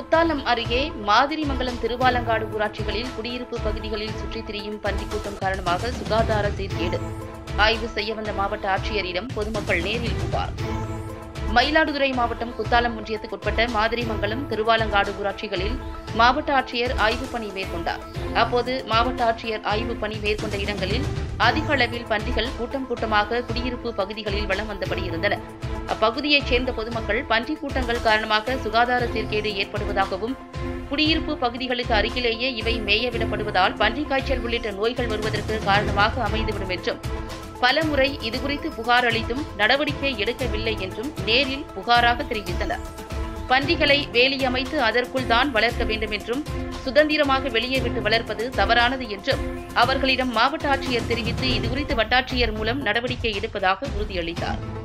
குத்தாலம் அருகே மாதிரிமங்கலம் திருவாலங்காடு ஊராட்சிகளில் குடியிருப்பு பகுதிகளில் சுற்றித் திரியும் பன்றிக்கூட்டம் காரணமாக சுகாதார சீர்கேடு. ஆய்வு செய்ய வந்த மாவட்ட ஆட்சியரிடம் பொதுமக்கள் நேரில் புகார். மயிலாடுதுறை மாவட்டம் குத்தாலம் ஒன்றியத்துக்குட்பட்ட மாதிரிமங்கலம் திருவாலங்காடு ஊராட்சிகளில் மாவட்ட ஆட்சியர் ஆய்வுப் பணி மேற்கொண்டார். அப்போது மாவட்ட ஆட்சியர் ஆய்வுப் பணி மேற்கொண்ட இடங்களில் அதிக அளவில் பன்றிகள் கூட்டம் கூட்டமாக குடியிருப்பு பகுதிகளில் வலம் வந்தபடி இருந்தன. அப்பகுதியைச் சேர்ந்த பொதுமக்கள் பன்றி கூட்டங்கள் காரணமாக சுகாதார சீர்கேடு ஏற்படுவதாகவும், குடியிருப்பு பகுதிகளுக்கு அருகிலேயே இவை மேயவிடப்படுவதால் பன்றி காய்ச்சல் உள்ளிட்ட நோய்கள் வருவதற்கு காரணமாக அமைந்துவிடும் என்றும், பலமுறை இதுகுறித்து புகார் அளித்தும் நடவடிக்கை எடுக்கவில்லை என்றும் நேரில் புகாராக தெரிவித்தனர். பன்றிகளை வேலி அமைத்து அதற்குள் தான் வளர்க்க வேண்டும் என்றும், சுதந்திரமாக வெளியே விட்டு வளர்ப்பது தவறானது என்றும் அவர்களிடம் மாவட்ட ஆட்சியர் தெரிவித்து இதுகுறித்து வட்டாட்சியர் மூலம் நடவடிக்கை எடுப்பதாக உறுதியளித்தார்.